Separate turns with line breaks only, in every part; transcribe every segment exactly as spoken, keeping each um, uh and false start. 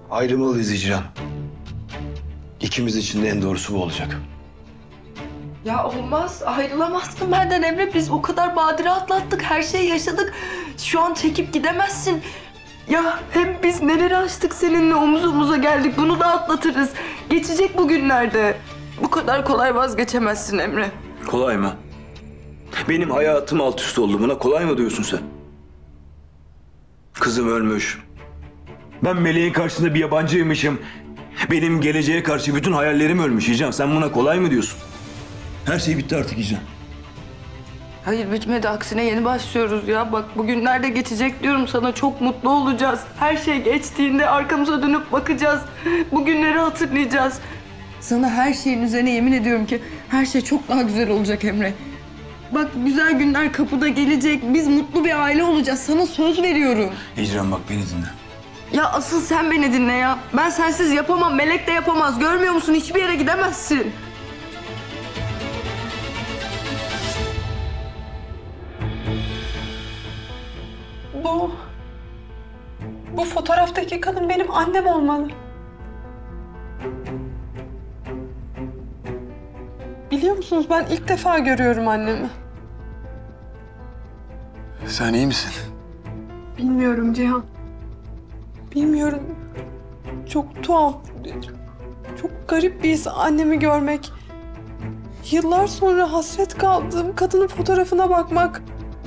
Ayrılmalıyız Hicran. İkimiz için de en doğrusu bu olacak.
Ya olmaz, ayrılamazsın benden Emre. Biz o kadar badire atlattık, her şeyi yaşadık. Şu an çekip gidemezsin. Ya hem biz neleri aştık seninle, omuz omuza geldik. Bunu da atlatırız. Geçecek bu günlerde. Bu kadar kolay vazgeçemezsin Emre.
Kolay mı? Benim hayatım alt üst oldu. Buna kolay mı diyorsun sen? Kızım ölmüş. Ben Meleğin karşısında bir yabancıymışım. Benim geleceğe karşı bütün hayallerim ölmüş Hicran. Sen buna kolay mı diyorsun? Her şey bitti artık Hicran.
Hayır bitmedi, aksine yeni başlıyoruz ya. Bak bugünlerde geçecek diyorum sana, çok mutlu olacağız. Her şey geçtiğinde arkamıza dönüp bakacağız. Bugünleri hatırlayacağız. Sana her şeyin üzerine yemin ediyorum ki her şey çok daha güzel olacak Emre. Bak güzel günler kapıda gelecek. Biz mutlu bir aile olacağız. Sana söz veriyorum.
Hicran bak beni dinle.
Ya asıl sen beni dinle ya. Ben sensiz yapamam. Melek de yapamaz. Görmüyor musun? Hiçbir yere gidemezsin.
Bu... Bu fotoğraftaki kadın benim annem olmalı. Biliyor musunuz, ben ilk defa görüyorum annemi.
Sen iyi misin?
Bilmiyorum Cihan. Bilmiyorum. Çok tuhaf, çok garip bir his annemi görmek. Yıllar sonra hasret kaldığım kadının fotoğrafına bakmak.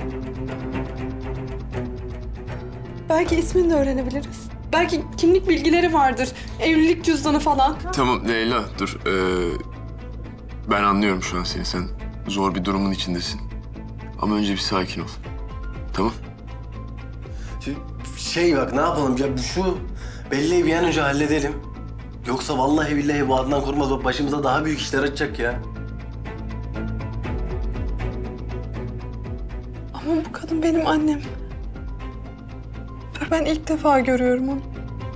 Belki ismini de öğrenebiliriz. Belki kimlik bilgileri vardır, evlilik cüzdanı falan.
Tamam Leyla dur. Ee, ben anlıyorum şu an seni. Sen zor bir durumun içindesin. Ama önce bir sakin ol. Tamam?
Şey bak ne yapalım ya, şu belleği bir an önce halledelim. Yoksa vallahi billahi bu Adnan Korkmaz bak başımıza daha büyük işler açacak ya.
Ama bu kadın benim annem. Ve ben ilk defa görüyorum onu.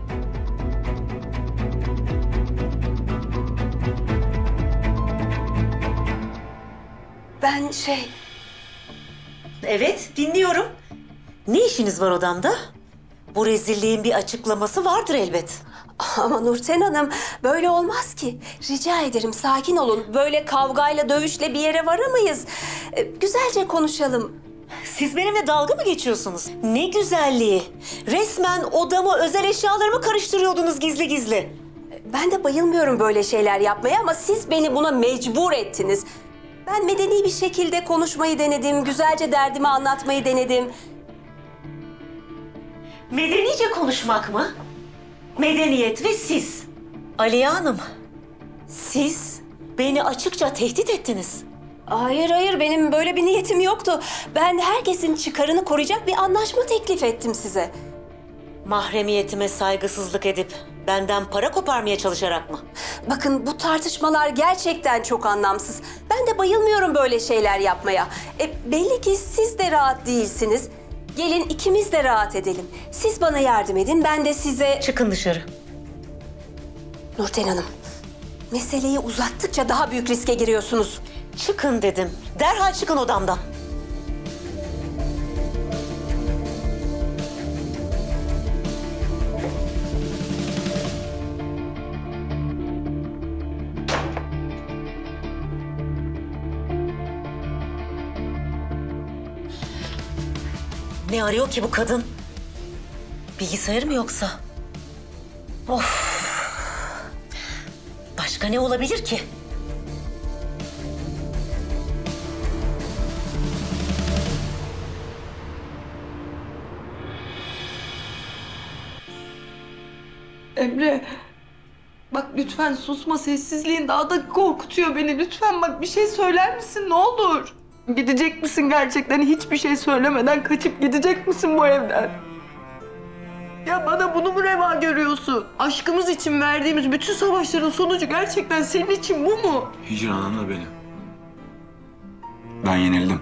Ben şey... Evet, dinliyorum. Ne işiniz var odamda? Bu rezilliğin bir açıklaması vardır elbet.
Ama Nurten Hanım, böyle olmaz ki. Rica ederim, sakin olun. Böyle kavgayla, dövüşle bir yere varamayız. Ee, güzelce konuşalım.
Siz benimle dalga mı geçiyorsunuz? Ne güzelliği. Resmen odamı, özel eşyalarımı karıştırıyordunuz gizli gizli.
Ben de bayılmıyorum böyle şeyler yapmaya ama siz beni buna mecbur ettiniz. Ben medeni bir şekilde konuşmayı denedim, güzelce derdimi anlatmayı denedim.
Medenice konuşmak mı? Medeniyet ve siz. Aliye Hanım, siz beni açıkça tehdit ettiniz.
Hayır hayır, benim böyle bir niyetim yoktu. Ben herkesin çıkarını koruyacak bir anlaşma teklif ettim size.
Mahremiyetime saygısızlık edip benden para koparmaya çalışarak mı?
Bakın bu tartışmalar gerçekten çok anlamsız. Ben de bayılmıyorum böyle şeyler yapmaya. E, belli ki siz de rahat değilsiniz. Gelin ikimiz de rahat edelim. Siz bana yardım edin, ben de size...
Çıkın dışarı.
Nurten Hanım, meseleyi uzattıkça daha büyük riske giriyorsunuz.
Çıkın dedim. Derhal çıkın odamdan. Ne arıyor ki bu kadın? Bilgisayarı mı yoksa? Of! Başka ne olabilir ki?
Emre, bak lütfen susma, sessizliğin daha da korkutuyor beni. Lütfen bak bir şey söyler misin, ne olur? Gidecek misin gerçekten, hiçbir şey söylemeden kaçıp gidecek misin bu evden? Ya bana bunu mu reva görüyorsun? Aşkımız için verdiğimiz bütün savaşların sonucu gerçekten senin için bu mu?
Hicran anla beni. Ben yenildim.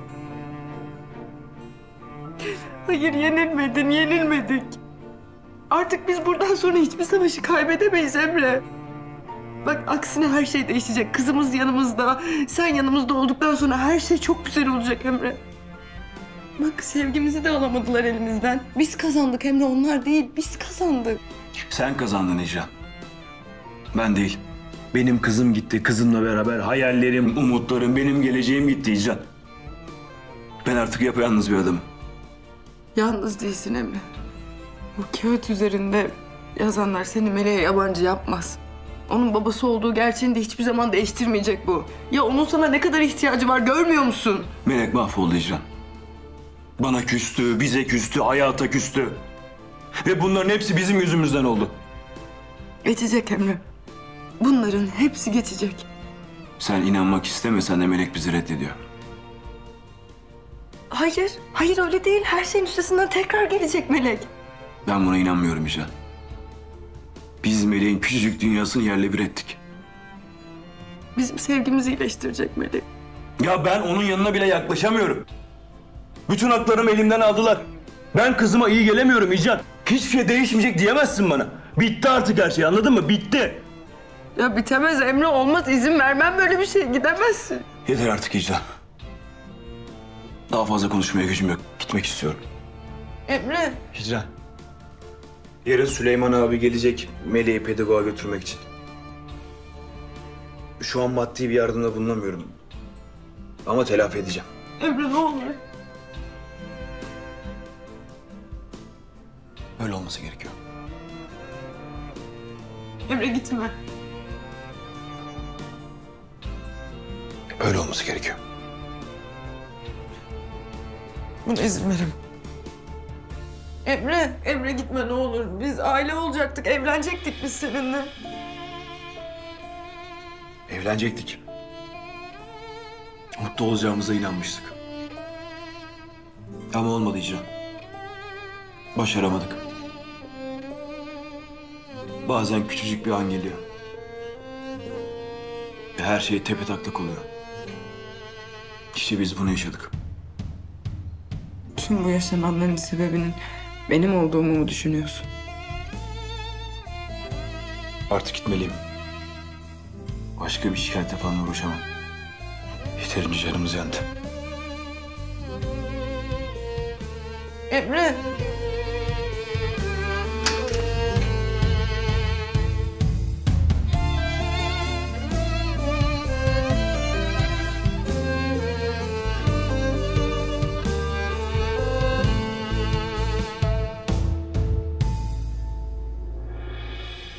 Hayır, yenilmedin, yenilmedik. Artık biz buradan sonra hiçbir savaşı kaybedemeyiz Emre. Bak aksine her şey değişecek. Kızımız yanımızda, sen yanımızda olduktan sonra her şey çok güzel olacak Emre. Bak sevgimizi de alamadılar elimizden. Biz kazandık Emre, onlar değil. Biz kazandık.
Sen kazandın Hicran. Ben değil. Benim kızım gitti. Kızımla beraber hayallerim, umutlarım, benim geleceğim gitti Hicran. Ben artık yapayalnız bir adamım.
Yalnız değilsin Emre. Bu kağıt üzerinde yazanlar seni Meleğe yabancı yapmaz. Onun babası olduğu gerçeğini de hiçbir zaman değiştirmeyecek bu. Ya onun sana ne kadar ihtiyacı var görmüyor musun?
Melek mahvoldu Hicran. Bana küstü, bize küstü, hayata küstü. Ve bunların hepsi bizim yüzümüzden oldu.
Geçecek Emre. Bunların hepsi geçecek.
Sen inanmak istemesen de Melek bizi reddediyor.
Hayır, hayır öyle değil. Her şeyin üstesinden tekrar gelecek Melek.
Ben buna inanmıyorum Hicran. Biz Melek'in küçücük dünyasını yerle bir ettik.
Bizim sevgimizi iyileştirecek Melek.
Ya ben onun yanına bile yaklaşamıyorum. Bütün haklarımı elimden aldılar. Ben kızıma iyi gelemiyorum Hicran. Hiçbir şey değişmeyecek diyemezsin bana. Bitti artık her şey, anladın mı? Bitti.
Ya bitemez Emre, olmaz. İzin vermem böyle bir şey. Gidemezsin.
Yeter artık Hicran. Daha fazla konuşmaya gücüm yok. Gitmek istiyorum.
Emre.
Hicran. Yarın Süleyman abi gelecek Melek'i pedagoğa götürmek için. Şu an maddi bir yardımda bulunamıyorum. Ama telafi edeceğim.
Emre ne olur.
Öyle olması gerekiyor.
Emre gitme.
Öyle olması gerekiyor.
Buna izin veremem. Emre, Emre gitme ne olur. Biz aile olacaktık, evlenecektik biz seninle.
Evlenecektik. Mutlu olacağımıza inanmıştık. Ama olmadı Hicran. Başaramadık. Bazen küçücük bir an geliyor. Ve her şey tepetaklak oluyor. İşte biz bunu yaşadık.
Tüm bu yaşananların sebebinin benim olduğumu mu düşünüyorsun?
Artık gitmeliyim. Başka bir şikayetle falan uğraşamam. Yeterince canımız yandı.
Emre.